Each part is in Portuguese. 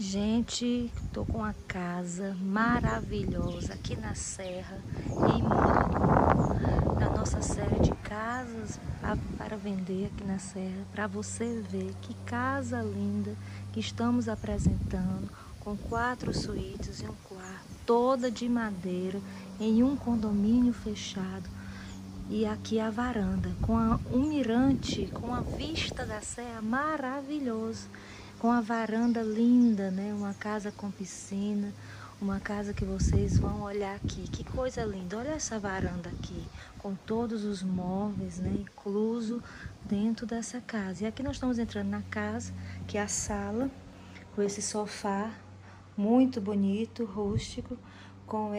Gente, tô com uma casa maravilhosa aqui na Serra, em Mulugu, na nossa série de casas para vender aqui na Serra, para você ver que casa linda que estamos apresentando, com 4 suítes e um quarto, toda de madeira, em um condomínio fechado. E aqui a varanda, com um mirante, com a vista da serra maravilhoso, com a varanda linda, né? Uma casa com piscina, uma casa que vocês vão olhar aqui. Que coisa linda! Olha essa varanda aqui, com todos os móveis, né? Incluso dentro dessa casa. E aqui nós estamos entrando na casa, que é a sala, com esse sofá muito bonito, rústico, com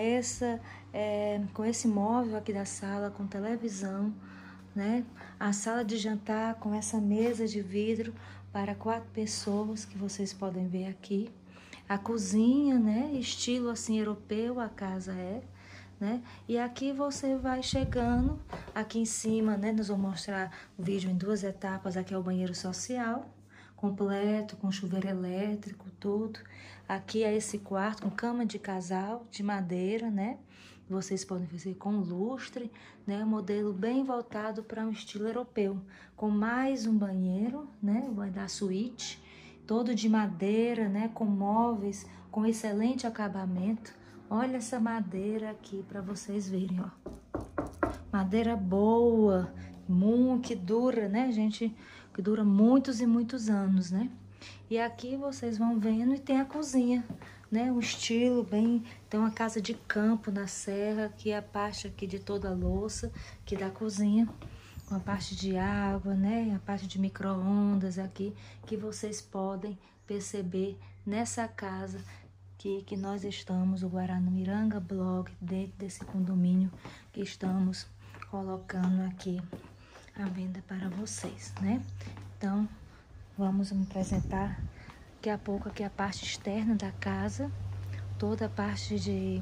esse móvel aqui da sala, com televisão, né? A sala de jantar com essa mesa de vidro para 4 pessoas que vocês podem ver aqui. A cozinha, né? Estilo assim europeu a casa é, né? E aqui você vai chegando, aqui em cima, né? Nós vamos mostrar o vídeo em 2 etapas. Aqui é o banheiro social, completo, com chuveiro elétrico, tudo. Aqui é esse quarto com cama de casal, de madeira, né? Vocês podem fazer com lustre, né? Modelo bem voltado para um estilo europeu. Com mais um banheiro, né? O banheiro da suíte, todo de madeira, né? Com móveis, com excelente acabamento. Olha essa madeira aqui para vocês verem, ó. Madeira boa, que dura, né, gente? Que dura muitos e muitos anos, né? E aqui vocês vão vendo e tem a cozinha, né? Um estilo bem... Tem uma casa de campo na serra, que é a parte aqui de toda a louça, aqui da cozinha. Com a parte de água, né? A parte de micro-ondas aqui, que vocês podem perceber nessa casa que nós estamos, o Guaramiranga Blog, dentro desse condomínio que estamos colocando aqui à venda para vocês, né? Então, vamos me apresentar daqui a pouco aqui a parte externa da casa, toda a parte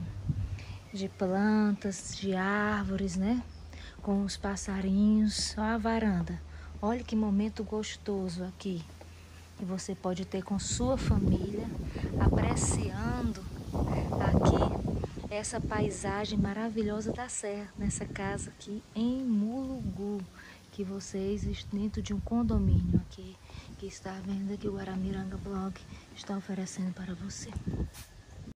de plantas, de árvores, né? Com os passarinhos, ó a varanda. Olha que momento gostoso aqui, que você pode ter com sua família, apreciando aqui essa paisagem maravilhosa da serra, nessa casa aqui em Mulugu, que vocês, dentro de um condomínio aqui, que está vendo aqui o Guaramiranga Blog, está oferecendo para você.